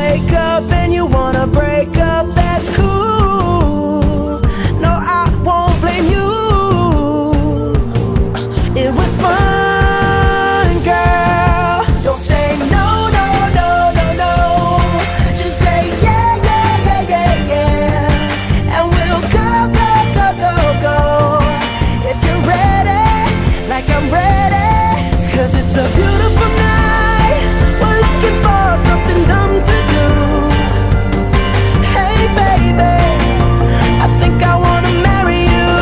wake up and you wanna break up, that's cool. No, I won't blame you. It was fun, girl. Don't say no, no, no, no, no. Just say yeah, yeah, yeah, yeah, yeah. And we'll go, go, go, go, go. If you're ready, like I'm ready. 'Cause it's a beautiful night. We're looking for something dumb to do. Hey baby, I think I wanna marry you.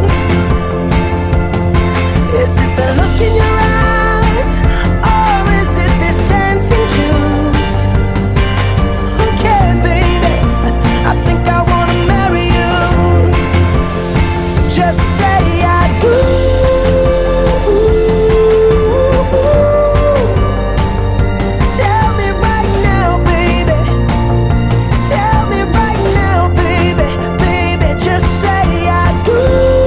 Is it the look in your eyes, or is it this dancing juice? Who cares, baby? I think I wanna marry you. Just say I do. Tell me right now, baby. Tell me right now, baby. Baby, just say I do.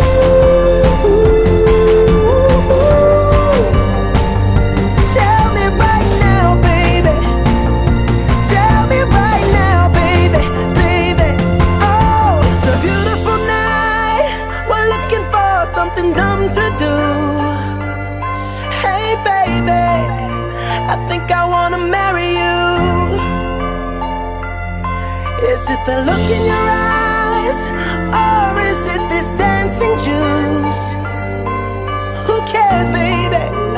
Tell me right now, baby. Tell me right now, baby. Baby, oh, it's a beautiful night. We're looking for something dumb to do. Hey baby, I think I wanna marry you. Is it the look in your eyes, or is it this dancing juice? Who cares, baby?